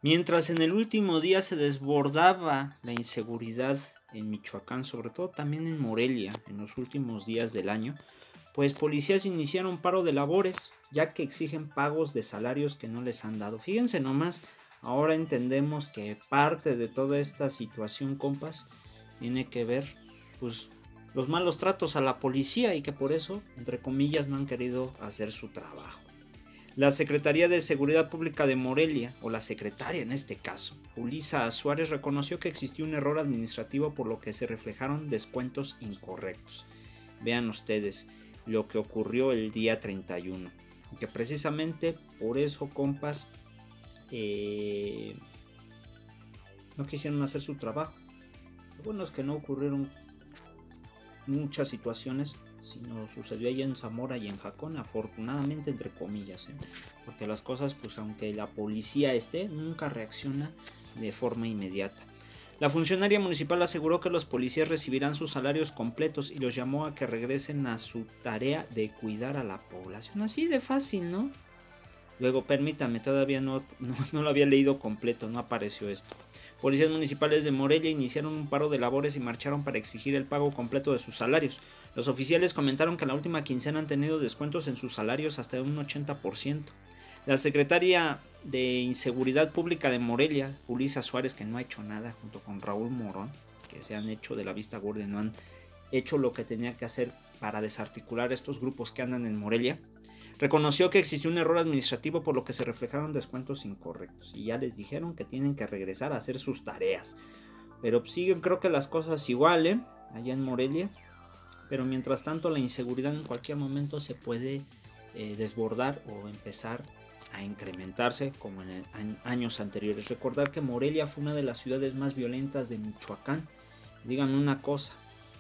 Mientras en el último día se desbordaba la inseguridad en Michoacán, sobre todo también en Morelia, en los últimos días del año, pues policías iniciaron paro de labores, ya que exigen pagos de salarios que no les han dado. Fíjense nomás, ahora entendemos que parte de toda esta situación, compas, tiene que ver, pues, los malos tratos a la policía y que por eso, entre comillas, no han querido hacer su trabajo. La Secretaría de Seguridad Pública de Morelia, o la secretaria en este caso, Ulisa Suárez, reconoció que existió un error administrativo por lo que se reflejaron descuentos incorrectos. Vean ustedes lo que ocurrió el día 31, y que precisamente por eso, compas, no quisieron hacer su trabajo. Lo bueno es que no ocurrieron muchas situaciones, sino sucedió allá en Zamora y en Jacón, afortunadamente, entre comillas, porque las cosas, pues aunque la policía esté, nunca reacciona de forma inmediata. La funcionaria municipal aseguró que los policías recibirán sus salarios completos y los llamó a que regresen a su tarea de cuidar a la población. Así de fácil, ¿no? Luego, permítame, todavía no lo había leído completo, no apareció esto. Policías municipales de Morelia iniciaron un paro de labores y marcharon para exigir el pago completo de sus salarios. Los oficiales comentaron que en la última quincena han tenido descuentos en sus salarios hasta de un 80%. La secretaria de Inseguridad Pública de Morelia, Ulisa Suárez, que no ha hecho nada, junto con Raúl Morón, que se han hecho de la vista gorda y no han hecho lo que tenía que hacer para desarticular estos grupos que andan en Morelia, reconoció que existió un error administrativo por lo que se reflejaron descuentos incorrectos y ya les dijeron que tienen que regresar a hacer sus tareas. Pero siguen, creo que las cosas igual, allá en Morelia. Pero mientras tanto la inseguridad en cualquier momento se puede desbordar o empezar a incrementarse como en años anteriores. Recordar que Morelia fue una de las ciudades más violentas de Michoacán. Díganme una cosa.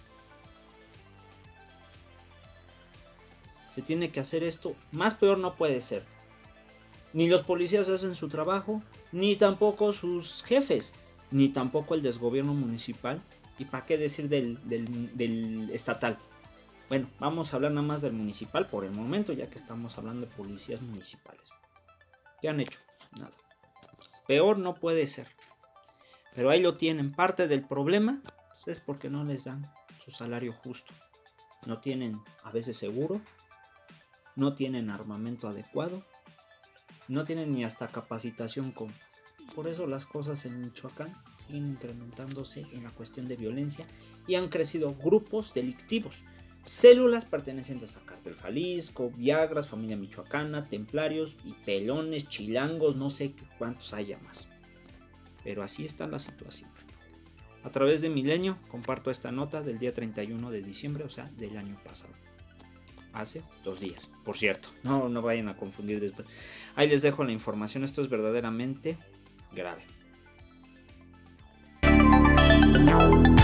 Se tiene que hacer esto. Más peor no puede ser. Ni los policías hacen su trabajo, ni tampoco sus jefes, ni tampoco el desgobierno municipal. ¿Y para qué decir del estatal? Bueno, vamos a hablar nada más del municipal por el momento, ya que estamos hablando de policías municipales. ¿Qué han hecho? Nada. Peor no puede ser. Pero ahí lo tienen. Parte del problema pues, es porque no les dan su salario justo. No tienen a veces seguro. No tienen armamento adecuado. No tienen ni hasta capacitación compas. Por eso las cosas en Michoacán siguen incrementándose en la cuestión de violencia y han crecido grupos delictivos. Células pertenecientes a Cártel Jalisco, Viagras, Familia Michoacana, Templarios y Pelones, Chilangos, no sé cuántos haya más. Pero así está la situación. A través de Milenio comparto esta nota del día 31 de diciembre, o sea, del año pasado. Hace 2 días, por cierto. No vayan a confundir después. Ahí les dejo la información. Esto es verdaderamente grave.